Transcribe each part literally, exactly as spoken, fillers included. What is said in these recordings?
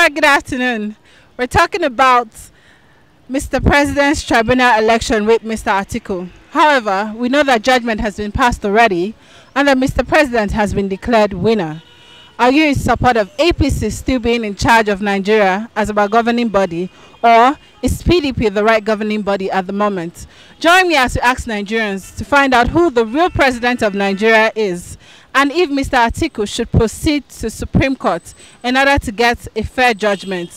right, good afternoon. We're talking about Mister President's tribunal election with Mister Atiku. However, we know that judgment has been passed already and that Mister President has been declared winner. Are you in support of A P C still being in charge of Nigeria as our governing body, or is P D P the right governing body at the moment? Join me as we ask Nigerians to find out who the real president of Nigeria is and if Mister Atiku should proceed to Supreme Court in order to get a fair judgment.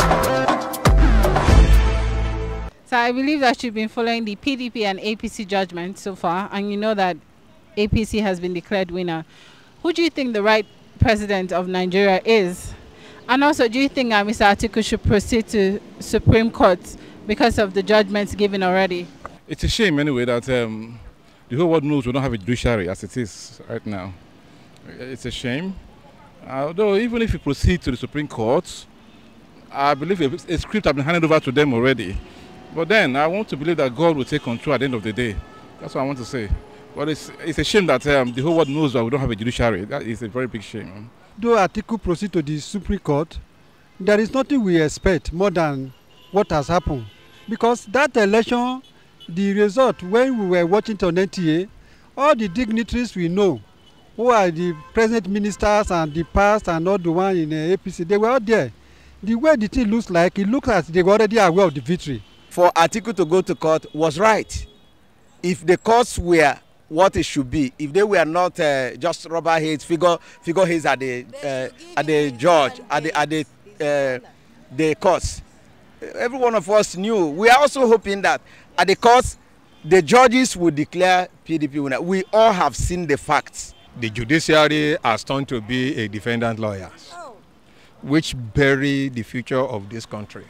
So I believe that you've been following the P D P and A P C judgment so far, and you know that A P C has been declared winner. Who do you think the right president of Nigeria is? And also, do you think uh, Mister Atiku should proceed to Supreme Court because of the judgments given already? It's a shame anyway that um, the whole world knows we don't have a judiciary as it is right now. It's a shame. Although even if we proceed to the Supreme Court, I believe a, a script has been handed over to them already. But then I want to believe that God will take control at the end of the day. That's what I want to say. But it's, it's a shame that um, the whole world knows that we don't have a judiciary. That is a very big shame. Though Atiku proceed to the Supreme Court, there is nothing we expect more than what has happened. Because that election, the result, when we were watching it on N T A, all the dignitaries we know, who are the present ministers and the past and all the one in the A P C, they were all there. The way the thing looks like, it looks as they were already aware of the victory. For Atiku to go to court was right. If the courts were what it should be, if they were not uh, just rubber heads, figure figure heads at the uh, at the judge, at the at the uh, the courts, every one of us knew. We are also hoping that at the courts, the judges would declare P D P winner. We all have seen the facts. The judiciary has turned to be a defendant lawyers, which bury the future of this country.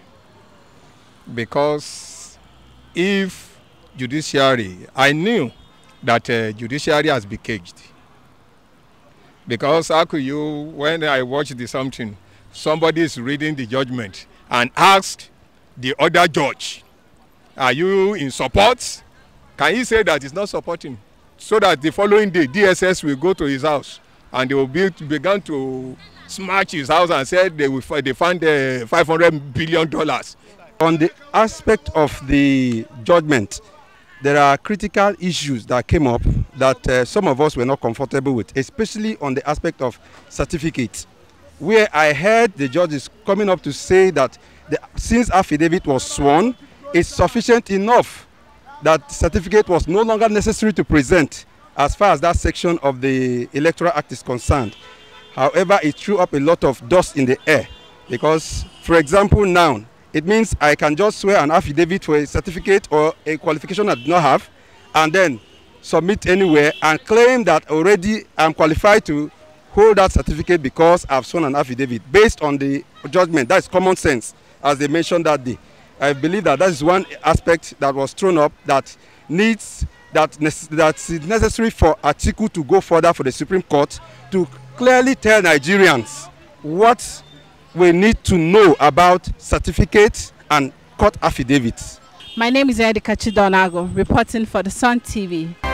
Because if judiciary, I knew that uh, judiciary has been caged. Because how could you, when I watched the something, somebody is reading the judgment and asked the other judge, are you in support? Can he say that he's not supporting? So that the following day, D S S will go to his house and they will be, begin to smash his house and say they will they found uh, five hundred billion dollars. On the aspect of the judgment, there are critical issues that came up that uh, some of us were not comfortable with, especially on the aspect of certificates, where I heard the judges coming up to say that the, since affidavit was sworn, it's sufficient enough that certificate was no longer necessary to present as far as that section of the Electoral Act is concerned. However, it threw up a lot of dust in the air because, for example, now, it means I can just swear an affidavit for a certificate or a qualification I do not have and then submit anywhere and claim that already I'm qualified to hold that certificate because I've sworn an affidavit based on the judgment. That is common sense, as they mentioned that day. I believe that that is one aspect that was thrown up that needs, that that's necessary for Atiku to go further for the Supreme Court to clearly tell Nigerians what we need to know about certificates and court affidavits. My name is Edika Chidonago, reporting for the Sun T V.